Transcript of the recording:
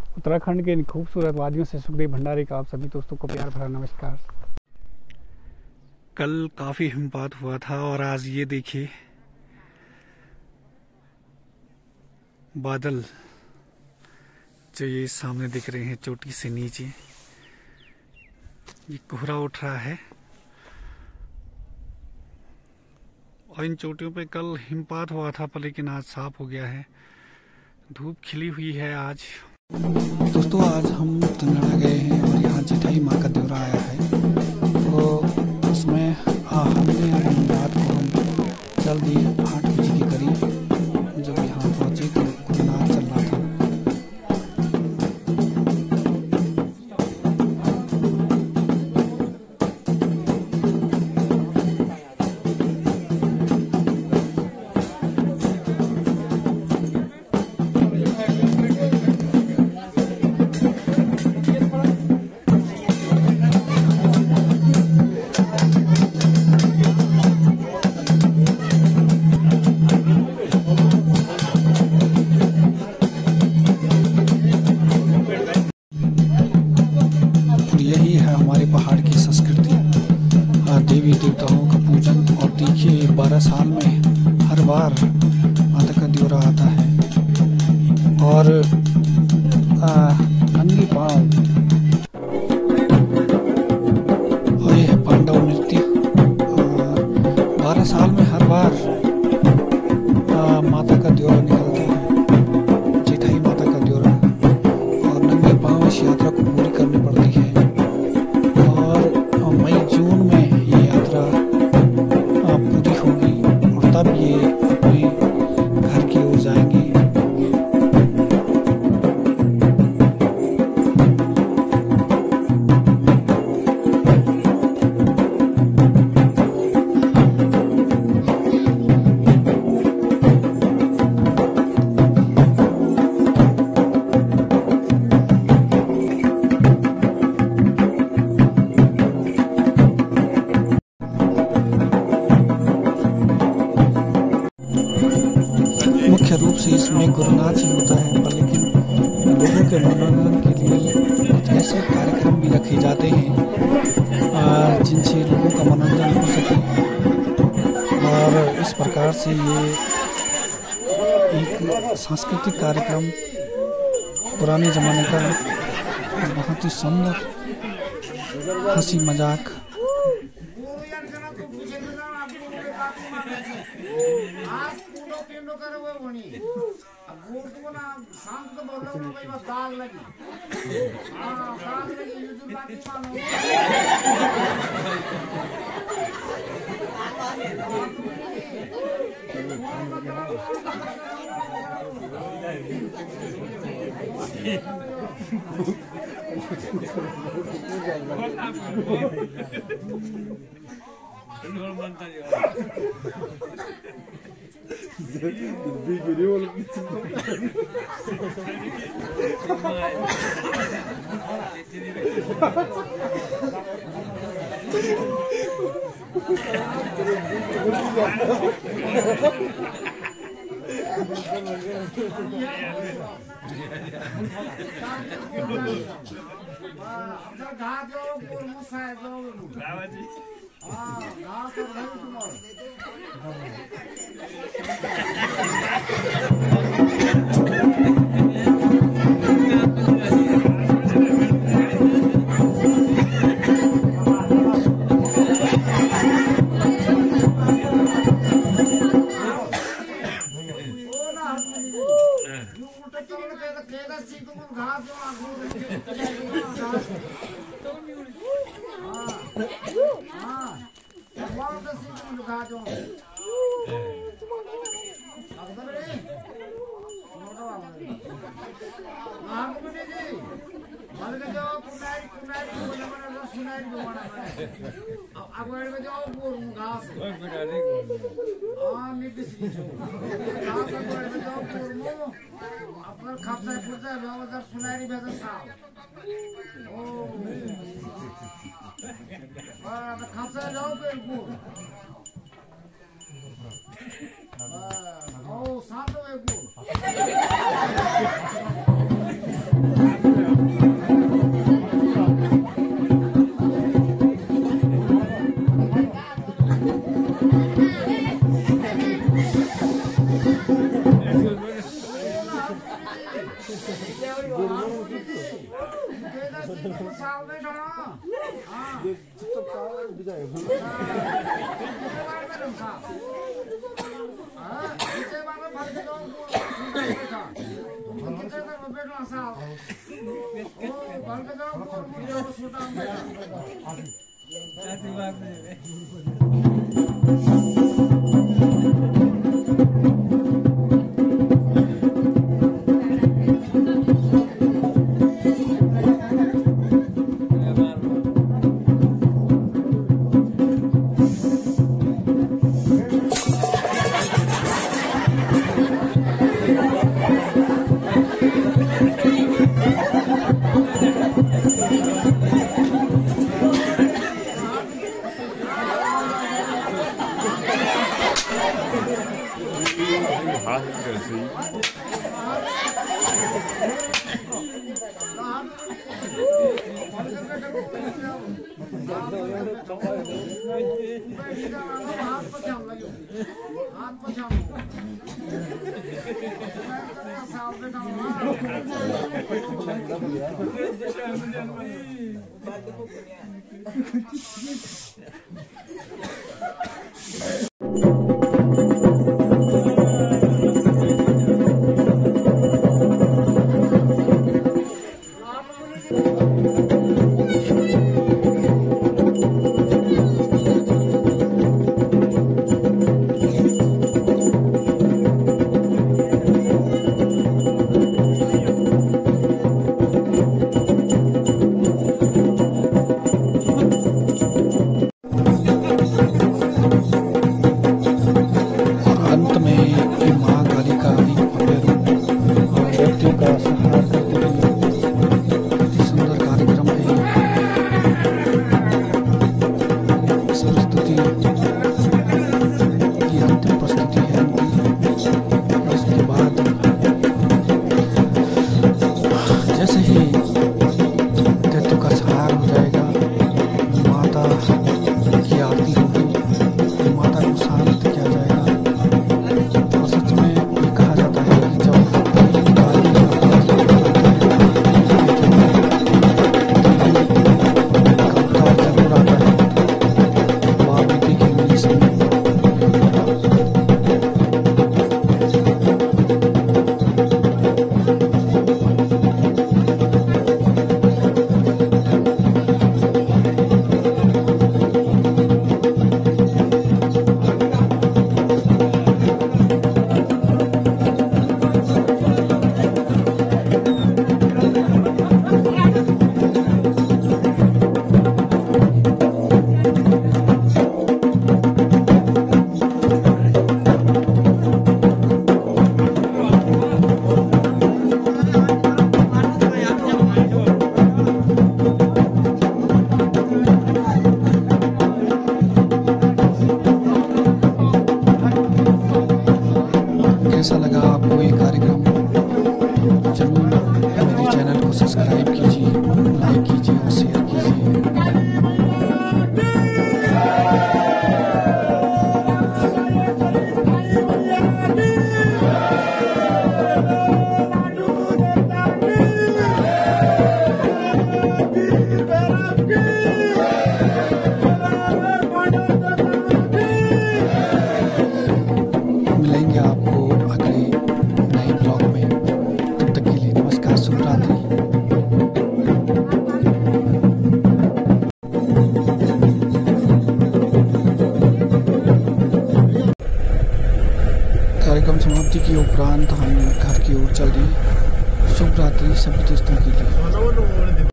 उत्तराखंड के इन खूबसूरत वादियों से सुखदेव भंडारी का आप सभी दोस्तों को प्यार भरा नमस्कार। कल काफी हिमपात हुआ था और आज ये देखिए बादल जो ये सामने दिख रहे हैं चोटी से नीचे, ये कोहरा उठ रहा है और इन चोटियों पे कल हिमपात हुआ था पर लेकिन आज साफ हो गया है, धूप खिली हुई है आज। दोस्तों आज हम तंगड़ा गए हैं और यहाँ जेठाई माँ का दौरा आया है, तो उसमें हमने रात को हम जल्दी 8 बजे के करीब जब यहाँ पहुँचे तो गुरुनाथ चल रहा था। यही है हमारे पहाड़ की संस्कृति, देवी देवताओं का पूजन। और देखिए 12 साल में हर बार माता का दौरा आता है और नंगे पाँव और यह पांडव नृत्य 12 साल में हर बार माता का दौरा निकलता है, जेठाई माता का दौरा, और नंगे पाँव इस यात्रा को पूरी करनी पड़ती है। मई जून में ये यात्रा पूरी होगी और तब ये अपने घर की ओर जाएंगे। मुख्य रूप से इसमें गुरुनाथ ही होता है, पर लेकिन लोगों के मनोरंजन के लिए कुछ ऐसे कार्यक्रम भी रखे जाते हैं जिनसे लोगों का मनोरंजन हो सके। और इस प्रकार से ये एक सांस्कृतिक कार्यक्रम पुराने ज़माने का बहुत ही सुंदर हंसी मजाक Oh, कैसा लगा आपको ये कार्यक्रम? जरूर मेरे चैनल को सब्सक्राइब कीजिए, लाइक कीजिए और शेयर कीजिए। मिलेंगे आपको अगले नए ब्लॉग में। तब तक के लिए नमस्कार, शुभ रात्रि। कार्यक्रम समाप्ति के उपरांत हम घर की ओर चल दिए। शुभ रात्रि सभी दोस्तों के लिए।